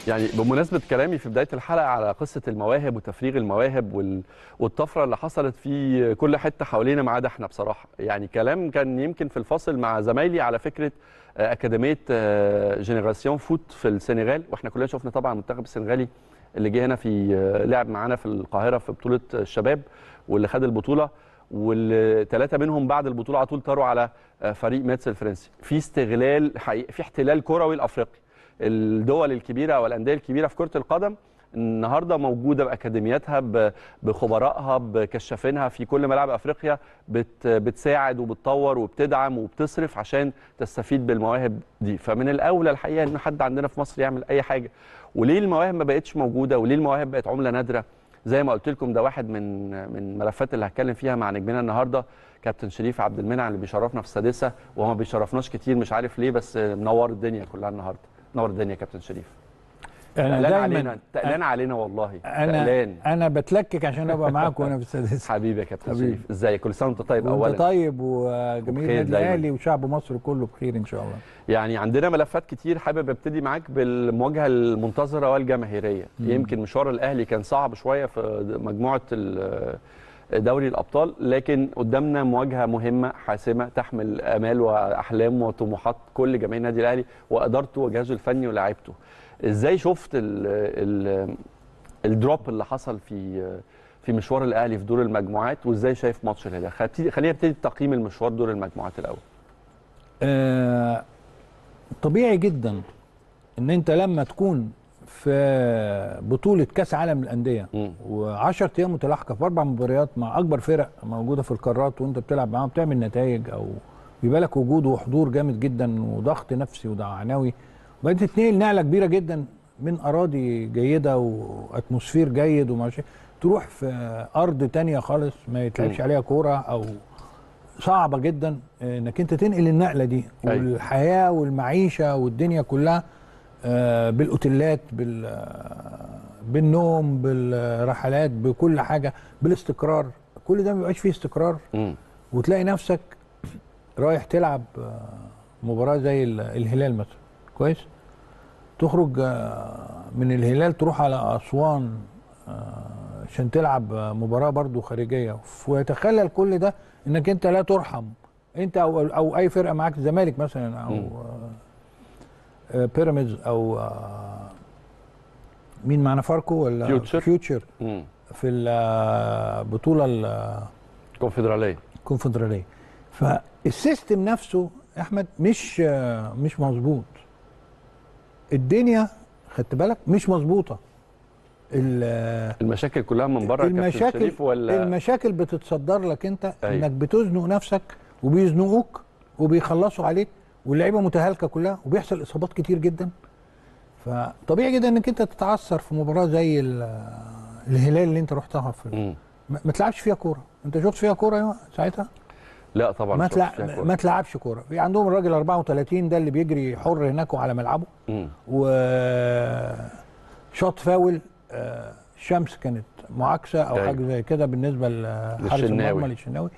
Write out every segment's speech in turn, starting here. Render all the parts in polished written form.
يعني بمناسبة كلامي في بداية الحلقة على قصة المواهب وتفريغ المواهب والطفرة اللي حصلت في كل حتة حوالينا ما عدا احنا بصراحة. يعني كلام كان يمكن في الفاصل مع زمايلي على فكرة أكاديمية جينيراسيون فوت في السنغال، واحنا كلنا شفنا طبعا المنتخب السنغالي اللي جه هنا في لعب معانا في القاهرة في بطولة الشباب واللي خد البطولة، والثلاثة منهم بعد البطولة على طول طاروا على فريق ماتس الفرنسي. في استغلال حقيقي، في احتلال كروي الأفريقي. الدول الكبيره والانديه الكبيره في كره القدم النهارده موجوده باكاديمياتها بخبرائها بكشافينها في كل ملاعب افريقيا، بتساعد وبتطور وبتدعم وبتصرف عشان تستفيد بالمواهب دي. فمن الاولى الحقيقه ان حد عندنا في مصر يعمل اي حاجه. وليه المواهب ما بقتش موجوده وليه المواهب بقت عمله نادره؟ زي ما قلت لكم ده واحد من الملفات اللي هتكلم فيها مع نجمنا النهارده كابتن شريف عبد المنعم اللي بيشرفنا في السادسه، وهو ما بيشرفناش كتير مش عارف ليه، بس منور الدنيا كلها النهارده. نور الدنيا يا كابتن شريف. تقلان علينا والله. انا بتلكك عشان ابقى معاك وانا في السادسه. حبيبي يا كابتن شريف، ازيك؟ كل سنه وانت طيب. اولا وانت طيب وجميع النادي الاهلي وشعب مصر كله بخير ان شاء الله. يعني عندنا ملفات كتير، حابب ابتدي معاك بالمواجهه المنتظره والجماهيريه. يمكن مشوار الاهلي كان صعب شويه في مجموعه دوري الابطال، لكن قدامنا مواجهه مهمه حاسمه تحمل امال واحلام وطموحات كل جماهير النادي الاهلي وادارته وجهازه الفني ولاعيبته. ازاي شفت الدروب اللي حصل في مشوار الاهلي في دور المجموعات، وازاي شايف ماتش الهلال؟ خلينا نبتدي بتقييم المشوار دور المجموعات الاول. طبيعي جدا ان انت لما تكون في بطوله كاس عالم للانديه و10 ايام متلاحقه في 4 مباريات مع اكبر فرق موجوده في القارات، وانت بتلعب معاهم بتعمل نتائج او بيبقى لك وجود وحضور جامد جدا وضغط نفسي ومعنوي، وبعدين تتنقل نقله كبيره جدا من اراضي جيده واتموسفير جيد وماشي تروح في ارض تانية خالص ما يتلعبش عليها كوره، او صعبه جدا انك انت تنقل النقله دي. والحياه والمعيشه والدنيا كلها بالاوتيلات بالنوم بالرحلات بكل حاجه بالاستقرار، كل ده ما بيبقاش فيه استقرار. وتلاقي نفسك رايح تلعب مباراه زي الهلال مثلا، كويس، تخرج من الهلال تروح على اسوان عشان تلعب مباراه برضو خارجيه، ويتخلل كل ده انك انت لا ترحم انت او اي فرقه معاك، الزمالك مثلا او بيراميدز او مين معنا، فاركو ولا فيوتشر في البطوله الكونفدراليه. فالسيستم نفسه يا احمد مش مظبوط. الدنيا خدت بالك مش مظبوطه. المشاكل كلها من بره كابتن شريف ولا المشاكل بتتصدر لك انت؟ انك بتزنق نفسك وبيزنقوك وبيخلصوا عليك، واللعيبه متهالكه كلها وبيحصل اصابات كتير جدا. فطبيعي جدا انك انت تتعثر في مباراه زي الهلال اللي انت رحتها في ما تلعبش فيها كوره. انت شفت فيها كوره ساعتها؟ لا طبعا ما تلعبش كوره. في عندهم الراجل 34 ده اللي بيجري حر هناك على ملعبه، وشاط فاول. الشمس كانت معاكسه او حاجه زي كده بالنسبه لحارس المرمى للشناوي،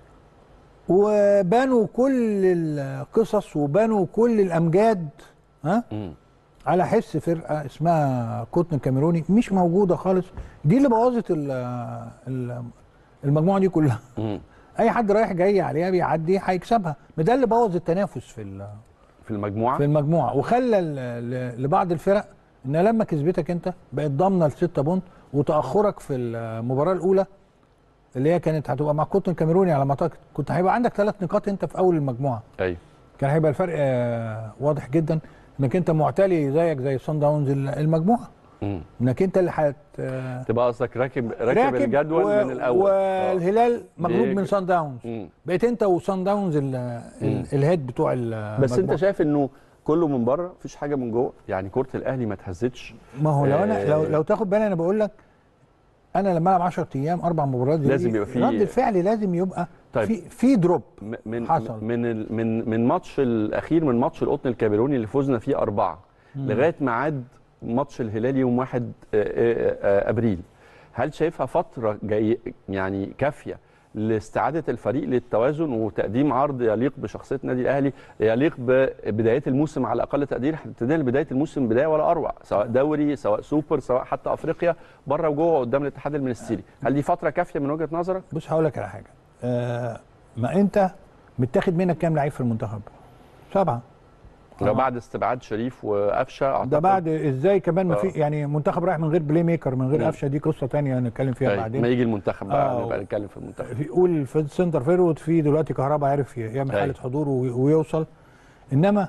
وبانوا كل القصص وبانوا كل الامجاد على حس فرقه اسمها كوتن كاميروني مش موجوده خالص. دي اللي بوظت المجموعه دي كلها. اي حد رايح جاي عليها بيعدي هيكسبها. ده اللي بوظ التنافس في المجموعه وخلى لبعض الفرق ان لما كسبتك انت بقت ضامنه ل6 بونت، وتاخرك في المباراه الاولى اللي هي كانت هتبقى مع كوتن كاميروني على ما اعتقد كنت هيبقى عندك 3 نقاط انت في اول المجموعه. ايوه كان هيبقى الفرق واضح جدا انك انت معتلي زيك زي صن داونز المجموعه. انك انت اللي تبقى قصدك راكب الجدول من الاول، والهلال مغلوب من صن داونز. بقيت انت وصن داونز الهيد بتوع المجموعه. بس انت شايف انه كله من بره مفيش حاجه من جوه؟ يعني كره الاهلي ما اتهزتش. ما هو لو انا لو تاخد بالي انا بقول لك، انا لما العب 10 ايام 4 مباريات لازم يبقى في رد الفعل، لازم يبقى طيب في دروب حصل من ماتش الاخير، من ماتش القطن الكاميروني اللي فوزنا فيه 4 لغايه ميعاد ماتش الهلال يوم 1 ابريل. هل شايفها فتره يعني كافيه لاستعاده الفريق للتوازن وتقديم عرض يليق بشخصيه النادي الاهلي، يليق ببدايات الموسم على اقل تقدير. احنا ابتدينا بدايه الموسم بدايه ولا اروع، سواء دوري سواء سوبر سواء حتى افريقيا بره وجوه قدام الاتحاد المنستيري. هل دي فتره كافيه من وجهه نظرك؟ بص هقول لك على حاجه. ما انت متاخد منك كام لعيب في المنتخب؟ 7. لو بعد استبعاد شريف وقفشه اعتقد ده بعد ازاي كمان ما في يعني منتخب رايح من غير بلاي ميكر من غير قفشه، دي قصه ثانيه هنتكلم فيها بعدين. ما يجي المنتخب بقى نبقى نتكلم في المنتخب. في قول في السنتر فيرود في دلوقتي كهربا عرف يعمل حاله حضور ويوصل، انما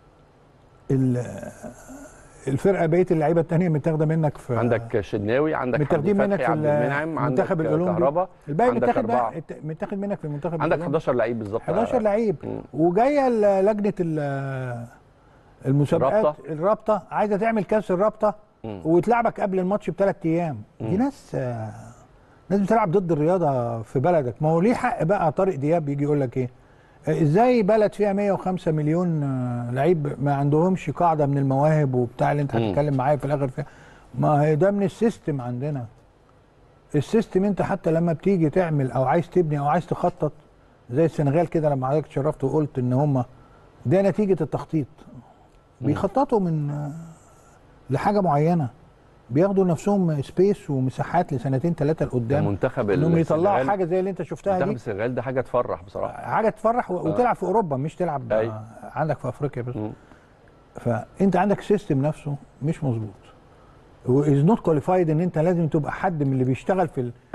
الفرقه بقيه اللعيبه الثانيه متاخده منك في عندك شناوي، عندك متاخدين منك في عبد المنعم، عندك كهربا، الباقي متاخد منك في المنتخب عندك 11 لعيب بالظبط 11 لعيب. وجايه لجنه المسابقات الرابطه عايزه تعمل كاس الرابطه وتلعبك قبل الماتش ب3 ايام. دي ناس بتلعب ضد الرياضه في بلدك. ما هو ليه حق بقى طارق دياب يجي يقول لك ايه؟ ازاي بلد فيها 105 مليون لعيب ما عندهمش قاعده من المواهب وبتاع اللي انت هتتكلم معايا في الاخر فيها؟ ما هي ده من السيستم عندنا. السيستم انت حتى لما بتيجي تعمل او عايز تبني او عايز تخطط زي السنغال كده، لما حضرتك اتشرفت وقلت ان هم ده نتيجه التخطيط. بيخططوا من لحاجه معينه، بياخدوا لنفسهم سبيس ومساحات لسنتين 3 لقدام، المنتخب انهم يطلعوا حاجه زي اللي انت شفتها دي. منتخب السنغال ده حاجه تفرح بصراحه، حاجه تفرح وتلعب في اوروبا مش تلعب عندك في افريقيا بس. فانت عندك سيستم نفسه مش مظبوط وإز نوت كواليفايد ان انت لازم تبقى حد من اللي بيشتغل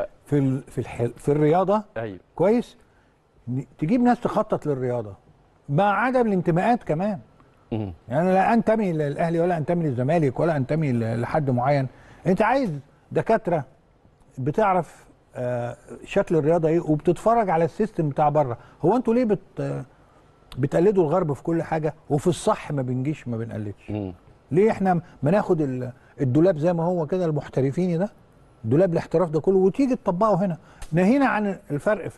في الرياضه. كويس، تجيب ناس تخطط للرياضه مع عدم الانتماءات كمان. يعني لا انتمي للاهلي ولا انتمي للزمالك ولا انتمي لحد معين. انت عايز دكاتره بتعرف شكل الرياضه ايه وبتتفرج على السيستم بتاع بره. هو انتوا ليه بتقلدوا الغرب في كل حاجه وفي الصح ما بنجيش ما بنقلدش؟ ليه احنا ما ناخد الدولاب زي ما هو كده المحترفيني ده، دولاب الاحتراف ده كله، وتيجي تطبقه هنا؟ ناهينا عن الفرق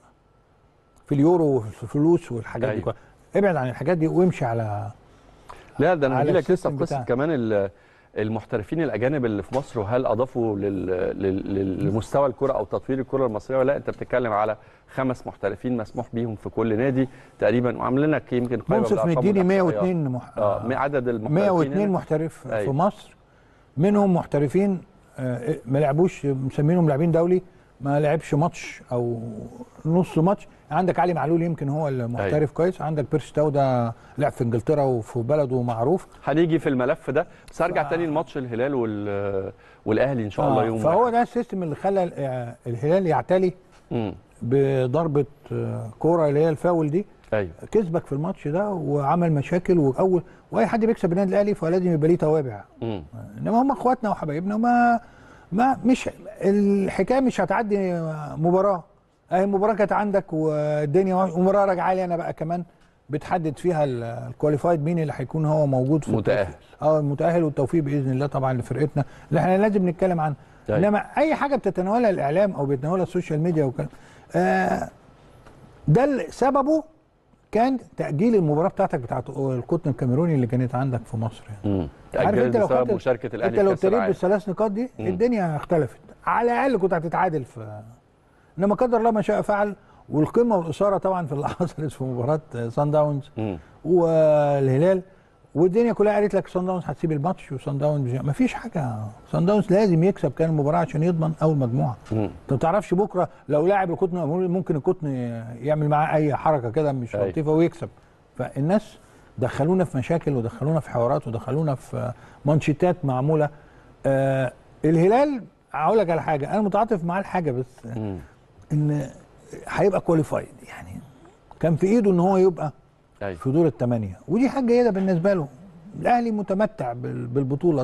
في اليورو وفي الفلوس والحاجات دي كلها. ابعد عن الحاجات دي وامشي على لا ده انا هجي لك لسه في قصه كمان المحترفين الاجانب اللي في مصر، وهل اضافوا لمستوى الكره او تطوير الكره المصريه ولا لا؟ انت بتتكلم على 5 محترفين مسموح بيهم في كل نادي تقريبا، وعاملين لك يمكن قائمه منصف مديني 102 عدد المحترفين 102 محترف في مصر، منهم محترفين ما لعبوش مسمينهم لاعبين دولي، ما لعبش ماتش او نص ماتش. عندك علي معلول يمكن هو المحترف كويس، عندك بيرس تاو ده لعب في انجلترا وفي بلده معروف. هنيجي في الملف ده بس هرجع تاني لماتش الهلال والاهلي ان شاء الله يوم فهو ده السيستم اللي خلى الهلال يعتلي بضربه كوره اللي هي الفاول دي. كسبك في الماتش ده وعمل مشاكل، واي حد بيكسب النادي الاهلي فلازم يبقى ليه توابع. انما هم اخواتنا وحبايبنا، ما مش الحكايه مش هتعدي مباراه. اهي المباراه كانت عندك والدنيا، ومباراه راجعه لي انا بقى كمان بتحدد فيها الكواليفايد مين اللي هيكون هو موجود في متاهل. المتاهل، والتوفيق باذن الله طبعا لفرقتنا اللي احنا لازم نتكلم عنها. انما اي حاجه بتتناولها الاعلام او بيتناولها السوشيال ميديا وكلام ده سببه كان تاجيل المباراه بتاعتك بتاعت القطن الكاميروني اللي كانت عندك في مصر. عارف انت لو كنت مشاركه الاهلي انت لو ابتديت بال3 نقاط دي الدنيا اختلفت، على الاقل كنت هتتعادل انما قدر الله ما شاء فعل. والقمه والاثاره طبعا في اللي حصلت في مباراه سان داونز والهلال، والدنيا كلها قالت لك سان داونز هتسيب الماتش، وسان داونز ما فيش حاجه. سان داونز لازم يكسب كان المباراه عشان يضمن اول مجموعه. انت ما تعرفش بكره لو لاعب القطن ممكن القطن يعمل معاه اي حركه كده مش لطيفه ويكسب. فالناس دخلونا في مشاكل ودخلونا في حوارات ودخلونا في مانشيتات معموله. الهلال هقول لك على حاجه، انا متعاطف معاه الحاجه بس ان هيبقى كواليفايد، يعني كان في ايده ان هو يبقى في دور ال8، ودي حاجه جيده بالنسبه له. الاهلي متمتع بالبطوله،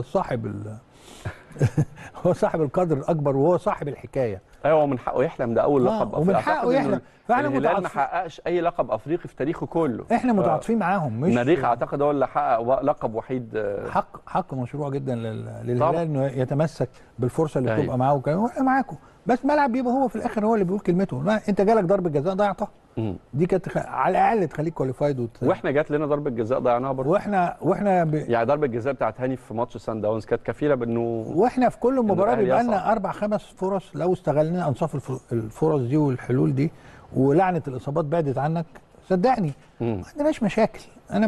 هو صاحب القدر الاكبر وهو صاحب الحكايه. ايوه ومن حقه يحلم، ده اول لقب افريقي، ومن حقه يحلم. فاحنا الهلال ما حققش اي لقب افريقي في تاريخه كله. احنا متعاطفين معاهم، مش المريخ اعتقد هو اللي حقق لقب وحيد. حق مشروع جدا للهلال انه يتمسك بالفرصه اللي بتبقى معاه، واحنا معاكم، بس ملعب بيبقى هو في الاخر هو اللي بيقول كلمته. انت جالك ضربه جزاء ضيعتها. دي كانت على الاقل تخليك كواليفايد واحنا جات لنا ضربه جزاء ضيعناها برضه. واحنا يعني ضربه الجزاء بتاعت هاني في ماتش سان داونز كانت كفيله بانه واحنا في كل مباراه بيبقى لنا 4 5 فرص لو استغلنا انصاف الفرص دي والحلول دي ولعنه الاصابات بعدت عنك صدقني ما عندناش مشاكل. انا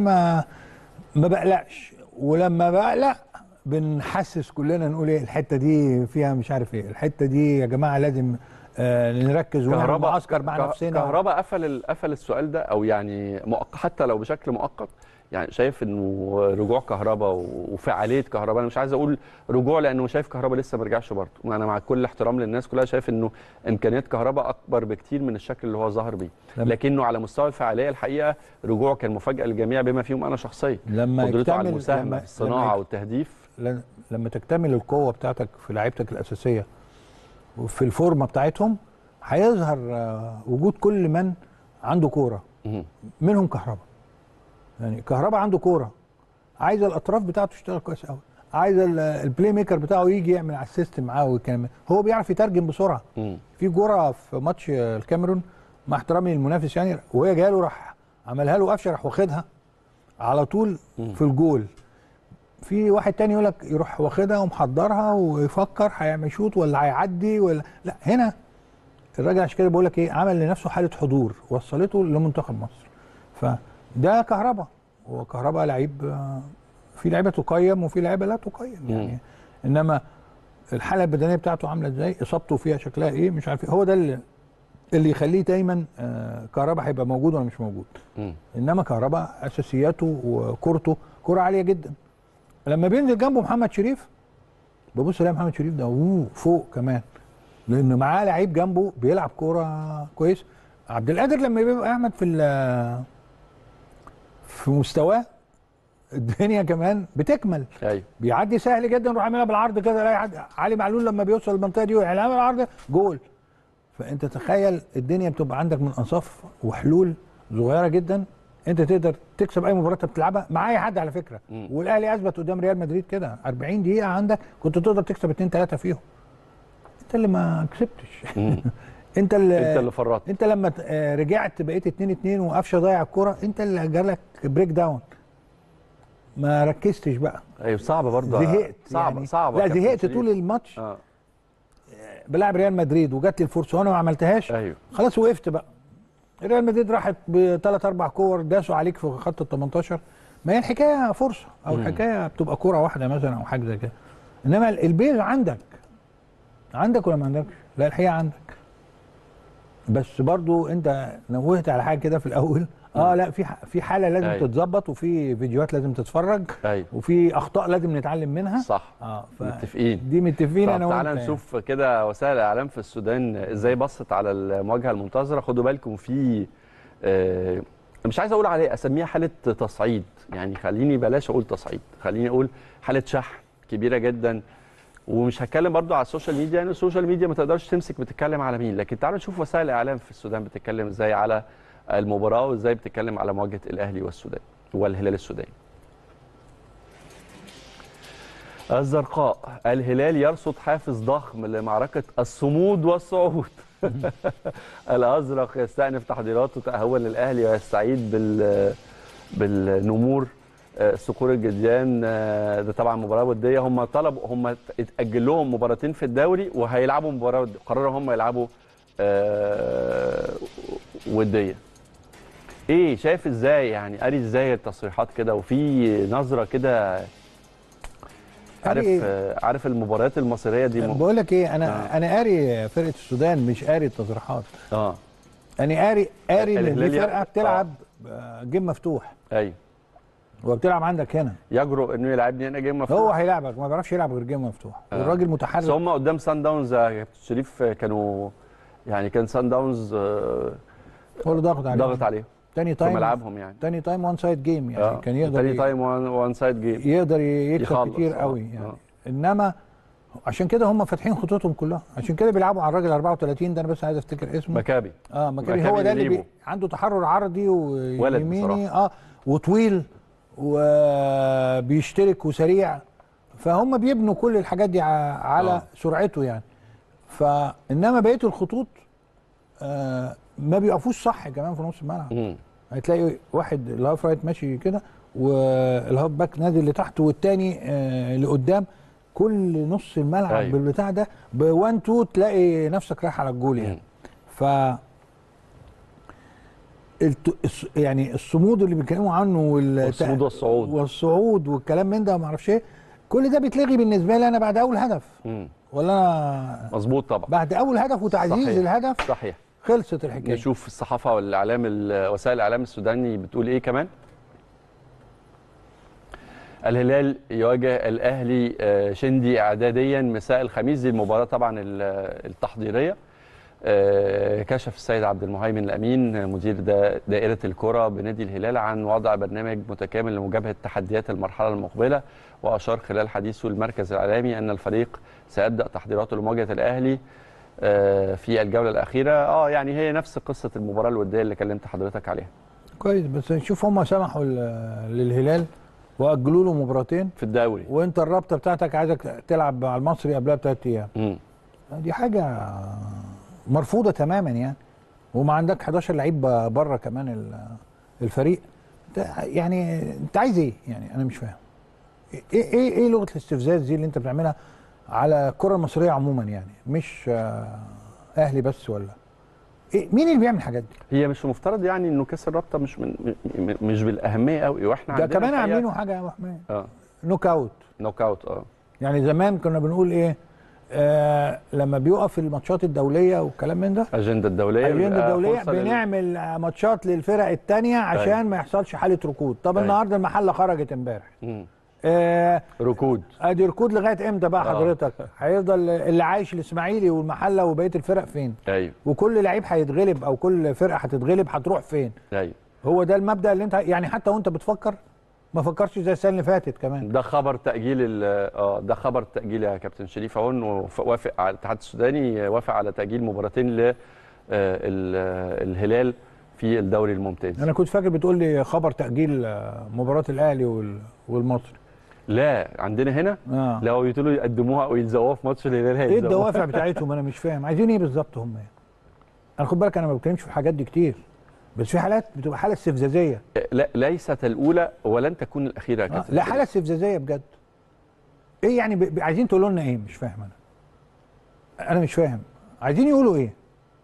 ما بقلقش، ولما بقلق بنحسس كلنا نقول ايه الحته دي فيها مش عارف ايه، الحته دي يا جماعه لازم نركز ونعمل معسكر مع نفسنا. كهربا قفل السؤال ده، او يعني حتى لو بشكل مؤقت. يعني شايف انه رجوع كهربا وفعاليه كهربا، انا مش عايز اقول رجوع لانه شايف كهربا لسه ما رجعش برضه، وانا مع كل احترام للناس كلها شايف انه امكانيات كهربا اكبر بكتير من الشكل اللي هو ظهر بيه، لكنه على مستوى الفعاليه الحقيقه رجوعه كان مفاجاه للجميع بما فيهم انا شخصيا. قدرته على المساهمه في الصناعه والتهديف. لما تكتمل القوه بتاعتك في لعيبتك الاساسيه وفي الفورمه بتاعتهم هيظهر وجود كل من عنده كوره منهم كهربا. يعني كهربا عنده كوره، عايز الاطراف بتاعته تشتغل كويس قوي، عايز البلاي ميكر بتاعه يجي يعمل على السيستم معاه والكلام. هو بيعرف يترجم بسرعه. في كوره في ماتش الكاميرون مع احترامي للمنافس يعني، وهي جايه له راح عملها له قفشه، راح واخدها على طول في الجول. في واحد تاني يقول لك يروح واخدها ومحضرها ويفكر هيعمل شوط ولا هيعدي ولا لا. هنا الراجل عشان كده بقول لك ايه، عمل لنفسه حاله حضور وصلته لمنتخب مصر. فده كهربا، وكهربا لعيب، في لعيبه تقيم وفي لعيبه لا تقيم يعني. انما الحاله البدنيه بتاعته عامله ازاي، اصابته فيها شكلها ايه، مش عارف ايه، هو ده اللي يخليه دايما كهربا هيبقى موجود ولا مش موجود. انما كهربا اساسياته وكورته كوره عاليه جدا. لما بينزل جنبه محمد شريف ببص الاقي محمد شريف ده فوق كمان، لانه معاه لعيب جنبه بيلعب كوره كويس. عبد القادر لما بيبقى احمد في مستواه الدنيا كمان بتكمل. ايوه بيعدي سهل جدا، يروح عاملها بالعرض كده، الاقي علي معلول لما بيوصل المنطقه دي يعملها بالعرض جول. فانت تخيل الدنيا بتبقى عندك من انصاف وحلول صغيره جدا، انت تقدر تكسب اي مباراه بتلعبها مع اي حد على فكره. والاهلي اثبت قدام ريال مدريد كده 40 دقيقه عندك كنت تقدر تكسب 2 3 فيهم. انت اللي ما كسبتش. انت اللي فرطت. انت لما رجعت بقيت 2-2 وقفشه ضيع الكوره، انت اللي جالك بريك داون، ما ركزتش بقى. ايوه صعبه برضه، زهقت صعبه لا زهقت طول الماتش. بلعب ريال مدريد وجات لي الفرصه وانا ما عملتهاش. ايوه خلاص وقفت بقى. ريال مدريد راحت بثلاث اربع كور داسوا عليك في خط ال 18. ما هي الحكايه فرصه، او الحكايه بتبقى كوره واحده مثلا او حاجه زي كده. انما البيز عندك ولا ما عندكش؟ لا الحقيقه عندك. بس برضو انت نوهت على حاجه كده في الاول. لا في حاله لازم تتظبط، وفي فيديوهات لازم تتفرج، وفي اخطاء لازم نتعلم منها. صح. متفقين. دي متفقين انا وانت. تعالى نشوف كده وسائل الاعلام في السودان ازاي بصت على المواجهه المنتظره. خدوا بالكم في مش عايز اقول عليه اسميها حاله تصعيد، يعني خليني بلاش اقول تصعيد، خليني اقول حاله شحن كبيره جدا. ومش هتكلم برضو على السوشيال ميديا، لان السوشيال ميديا ما تقدرش تمسك بتتكلم على مين، لكن تعالوا نشوف وسائل الاعلام في السودان بتتكلم ازاي على المباراه، وازاي بتتكلم على مواجهه الاهلي والسودان والهلال السوداني. الزرقاء: الهلال يرصد حافز ضخم لمعركه الصمود والصعود. الازرق يستأنف تحضيراته تأهلا للاهلي ويستعيد بالنمور صقور الجديان. ده طبعا مباراه وديه، هم اتأجل لهم مباراتين في الدوري وهيلعبوا مباراه قرروا هم يلعبوا وديه. ايه شايف ازاي، يعني قاري ازاي التصريحات كده، وفي نظره كده عارف المباريات المصريه دي بقول لك ايه، انا قاري فرقه السودان، مش قاري التصريحات. انا قاري ان دي فرقه بتلعب جيم مفتوح. ايوه هو بتلعب عندك هنا، يجرؤ انه يلعبني هنا جيم مفتوح. هو هيلعبك، ما بيعرفش يلعب غير جيم مفتوح. والراجل متحرك. بس هم قدام سان داونز يا كابتن شريف كانوا يعني كان سان داونز هو اللي ضاغط عليهم تاني تايم في ملعبهم، يعني تاني تايم وان سايد جيم، يعني كان يقدر تاني تايم وان سايد جيم يقدر يكسب كتير قوي يعني. انما عشان كده هم فاتحين خطوطهم كلها، عشان كده بيلعبوا على الراجل 34 ده، انا بس عايز افتكر اسمه. مكابي. مكابي هو ده اللي عنده تحرر عرضي ويميني وطويل وبيشترك وسريع، فهم بيبنوا كل الحاجات دي على سرعته يعني. فانما بقيه الخطوط ما بيقفوش صح كمان في نص الملعب. هتلاقي واحد الهاف رايت ماشي كده والهاف باك نازل لتحت والتاني لقدام، كل نص الملعب أيوة. بالبتاع ده ب1 2 تلاقي نفسك رايح على الجول يعني. ف يعني الصمود اللي بيتكلموا عنه والصمود والصعود والكلام من ده ما اعرفش ايه، كل ده بيتلغي بالنسبه لي انا بعد اول هدف. ولا انا مظبوط طبعا بعد اول هدف وتعزيز صحيح. الهدف صحيح خلصت الحكايه. نشوف الصحافه والاعلام وسائل الاعلام السوداني بتقول ايه كمان. الهلال يواجه الاهلي شندي اعداديا مساء الخميس، دي المباراه طبعا التحضيريه. كشف السيد عبد المهيمن الامين مدير دائره الكره بنادي الهلال عن وضع برنامج متكامل لمجابهه تحديات المرحله المقبله، واشار خلال حديثه المركز الاعلامي ان الفريق سيبدا تحضيراته لمواجهه الاهلي في الجوله الاخيره. يعني هي نفس قصه المباراه الوديه اللي كلمت حضرتك عليها. كويس، بس نشوف هم سمحوا للهلال واجلوا له مباراتين في الدوري، وانت الرابطه بتاعتك عايزك تلعب مع المصري قبلها ب3 ايام. دي حاجه مرفوضه تماما يعني. وما عندك 11 لعيب بره كمان الفريق. يعني انت عايز ايه يعني؟ انا مش فاهم ايه لغه الاستفزاز دي اللي انت بتعملها على الكره المصريه عموما يعني، مش اهلي بس ولا مين اللي بيعمل الحاجات دي؟ هي مش مفترض يعني انه كاس الرابطه مش بالاهميه قوي، واحنا ده كمان عاملينه حاجه يا ابو حماد. نوك اوت. يعني زمان كنا بنقول ايه؟ لما بيقف الماتشات الدوليه والكلام من ده، اجنده الدوليه بنعمل ماتشات للفرق الثانيه عشان ما يحصلش حاله ركود. طب النهارده المحله خرجت امبارح، ركود. ادي ركود لغايه امتى بقى حضرتك؟ هيفضل اللي عايش الاسماعيلي والمحله وبقيه الفرق فين؟ ايوه. وكل لعيب هيتغلب او كل فرقه هتتغلب هتروح فين؟ ايوه. هو ده المبدا اللي انت يعني حتى وانت بتفكر ما فكرش زي السنه اللي فاتت كمان. ده خبر تاجيل ده خبر تاجيل يا كابتن شريف اهو، انه وافق على الاتحاد السوداني، وافق على تاجيل مباراتين للهلال في الدوري الممتاز. انا كنت فاكر بتقول لي خبر تاجيل مباراه الاهلي والمصري. لا عندنا هنا لو يقولوا يقدموها او يلزقوها في ماتش الهلال هيلزقوها. ايه الدوافع بتاعتهم؟ انا مش فاهم عايزين ايه بالظبط هم يعني. انا خد بالك انا ما بتكلمش في الحاجات دي كتير، بس في حالات بتبقى حاله استفزازيه. لا ليست الاولى ولن تكون الاخيره يا كابتن. لا حاله استفزازيه بجد. ايه يعني عايزين تقولوا لنا ايه؟ مش فاهم انا مش فاهم عايزين يقولوا ايه.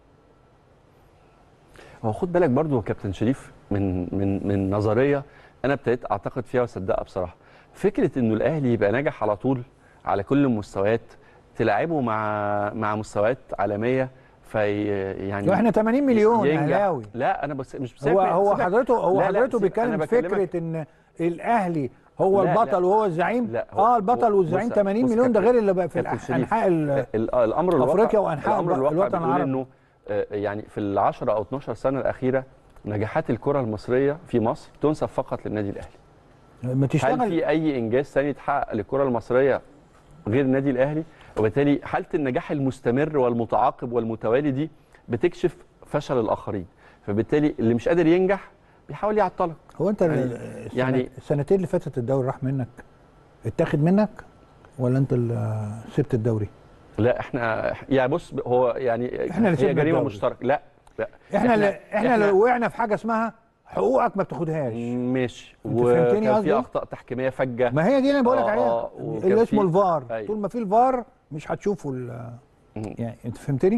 هو خد بالك برضو يا كابتن شريف من نظريه انا ابتديت اعتقد فيها واصدقها بصراحه. فكره انه الاهلي يبقى ناجح على طول على كل المستويات، تلعبه مع مستويات عالميه، في يعني احنا 80 مليون اهلاوي. لا انا بس مش هو حضرته بيتكلم فكره ان الاهلي هو البطل وهو الزعيم. البطل والزعيم 80 مليون، ده غير اللي بقى في انحاء الامر الواقع افريقيا وانحاء الوطن العربي. انه يعني في ال10 او 12 سنه الاخيره نجاحات الكره المصريه في مصر تنسب فقط للنادي الاهلي. هل في اي انجاز ثاني اتحقق للكره المصريه غير النادي الاهلي؟ وبالتالي حاله النجاح المستمر والمتعاقب والمتوالي دي بتكشف فشل الاخرين، فبالتالي اللي مش قادر ينجح بيحاول يعطلك. هو انت يعني السنتين اللي فاتت الدوري راح منك، اتاخد منك، ولا انت اللي سبت الدوري؟ لا احنا يعني بص، هو يعني احنا اللي هي جريمه مشتركه. لا احنا اللي وقعنا في حاجه اسمها حقوقك ما بتاخدهاش. ماشي. وكان في اخطاء تحكيميه فجه. ما هي دي اللي انا بقول لك عليها اللي اسمه الفار. أيوة. طول ما في الفار مش هتشوفوا يعني انت فهمتني؟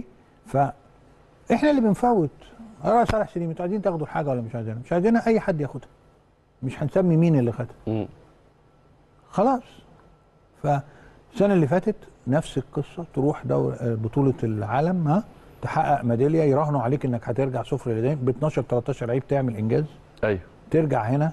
فاحنا اللي بنفوت. صالح سليم انتوا عايزين تاخدوا الحاجه ولا مش عايزينها؟ مش عايزينها اي حد ياخدها، مش هنسمي مين اللي خدها. خلاص. فالسنه اللي فاتت نفس القصه، تروح بطوله العالم تحقق ميداليه، يراهنوا عليك انك هترجع صفر لدين ب 12 13 لعيب تعمل انجاز. ايوه. ترجع هنا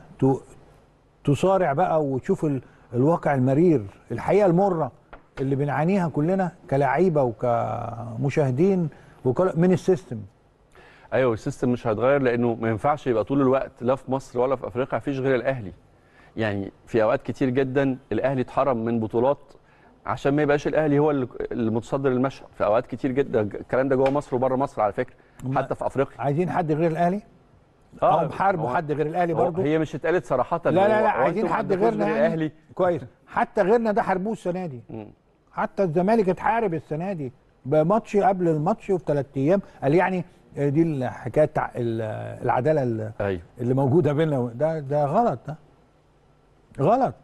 تصارع بقى وتشوف الواقع المرير، الحقيقه المره اللي بنعانيها كلنا كلاعيبه وكمشاهدين من السيستم. ايوه السيستم مش هيتغير، لانه ما ينفعش يبقى طول الوقت لا في مصر ولا في افريقيا مفيش غير الاهلي. يعني في اوقات كتير جدا الاهلي اتحرم من بطولات عشان ما يبقاش الاهلي هو المتصدر المشهد. في اوقات كتير جدا الكلام ده جوه مصر وبره مصر على فكره، حتى في افريقيا. عايزين حد غير الاهلي؟ بحاربوا حد غير الاهلي برضه. هي مش اتقالت صراحه. لا عايزين حد غيرنا يعني. الاهلي كويس. حتى غيرنا ده حاربوه السنه دي. حتى الزمالك اتحارب السنه دي بماتش قبل الماتش وب3 ايام. قال يعني دي الحكايه العداله ايوه اللي موجوده بيننا. ده غلط، ده غلط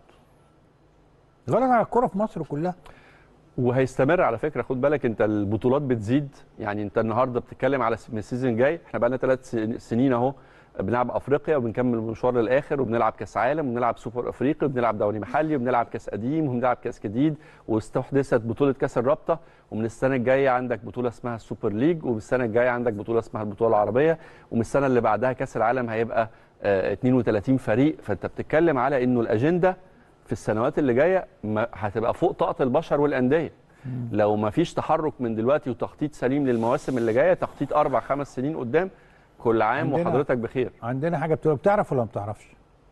على الكره في مصر كلها. وهيستمر على فكره. خد بالك انت البطولات بتزيد، يعني انت النهارده بتتكلم على من السيزون جاي، احنا بقى لنا 3 سنين اهو بنلعب افريقيا وبنكمل المشوار للاخر، وبنلعب كاس عالم وبنلعب سوبر افريقي وبنلعب دوري محلي وبنلعب كاس قديم وبنلعب كاس جديد، واستحدثت بطوله كاس الرابطه، ومن السنه الجايه عندك بطوله اسمها السوبر ليج، ومن السنه الجايه عندك بطوله اسمها البطوله العربيه، ومن السنه اللي بعدها كاس العالم هيبقى 32 فريق. فانت بتتكلم على انه الاجنده في السنوات اللي جايه هتبقى فوق طاقه البشر والانديه. لو ما فيش تحرك من دلوقتي وتخطيط سليم للمواسم اللي جايه، تخطيط 4-5 سنين قدام، كل عام وحضرتك بخير. عندنا حاجه بتعرف ولا ما بتعرفش؟